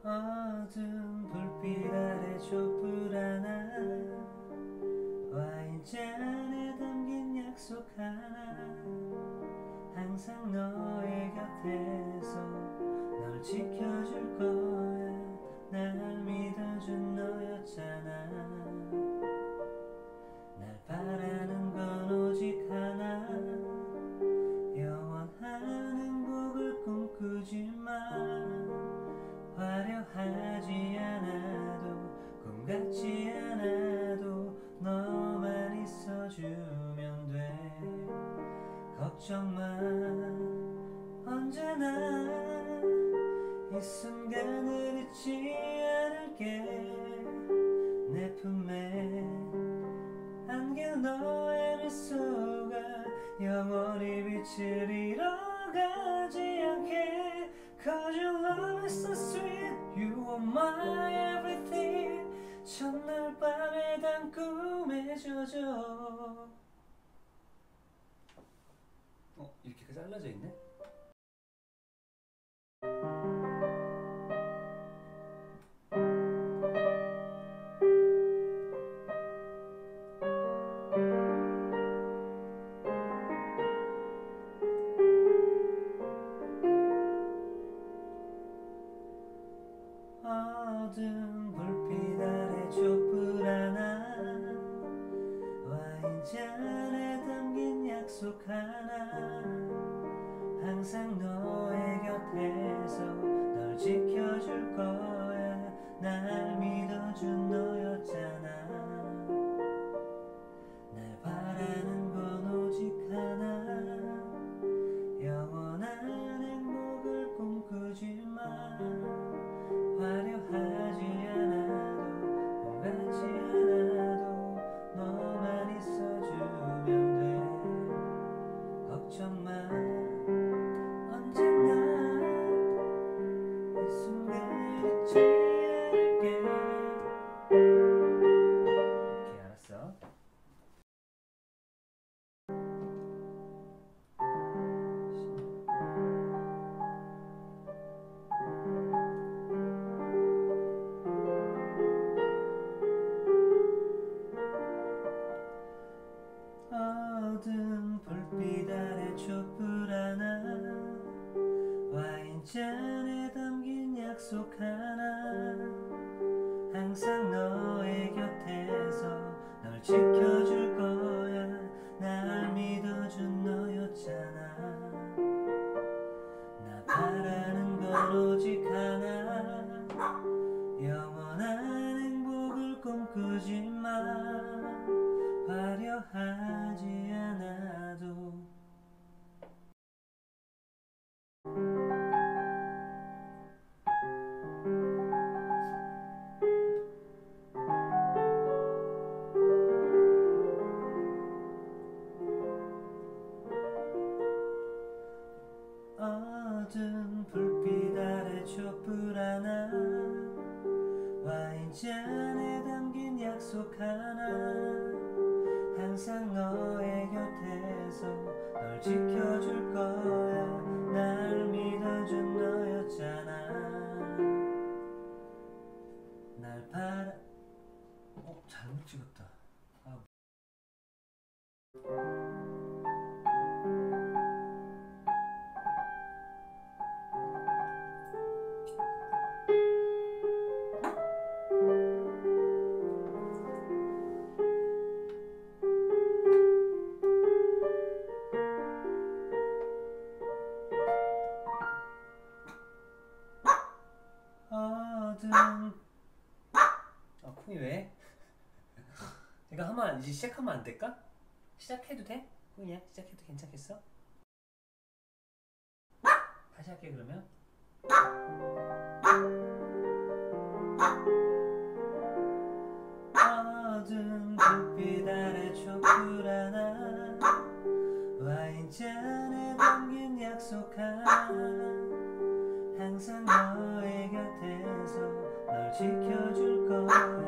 어두운 불빛 아래 촛불 하나, 와인잔에 담긴 약속 하나, 항상 너의 곁에서 널 지켜줄 거야. 날 믿어준 너였잖아. 날 바라는 건 오직 하나, 영원한 행복을 꿈꾸지만 화려하지 않아도 꿈 같지 않아도 너만 있어주면 돼. 걱정 마, 언제나 이 순간을 잊지 않을게. 내 품에 안길 너의 미소가 영원히 빛을 잃어가지 않게. Cause your love is so sweet, you are my everything. 첫날 밤에 단 꿈에 젖어. 이렇게 잘라져 있네? 어두운 불빛 아래 촛불 하나, 와인잔에 담긴 약속 하나, 항상 너의 곁에서 널 지켜줄 거야. 날 믿어준 너였잖아. 날 바라는 건 오직 하나, 영원한 행복을 꿈꾸지만 화려하지 않아도 꿈 같지 않아도 너만 있어주면 돼. 걱정 마, 언제나 이 순간을 잊지 않을게. 오케이, 알았어. 어두운 불빛 아래 촛불 하나, 와인잔에 담긴 약속 하나, 항상 너의 곁에서 널 지켜줄 거야. 날 믿어준 너였잖아. 나 바라는 건 오직 하나, 영원한 행복을 꿈꾸지만 화려하지 않아도. 어두운 불빛 아래 촛불 하나, 와인잔에 담긴 약속 하나, 항상 너의 곁에서 널 지켜줄 거야. 날 믿어준 너였잖아. 날 바라... 잘못 찍었다. 어두운... 콩이 왜? 내가 하면 이제 시작하면 안 될까? 시작해도 돼? 콩이야? 시작해도 괜찮겠어? 다시 할게 그러면. 어두운 불빛 아래 촛불 하나, 와인잔에 담긴 약속 하나, 항상 너의 곁에서 널 지켜줄 거야.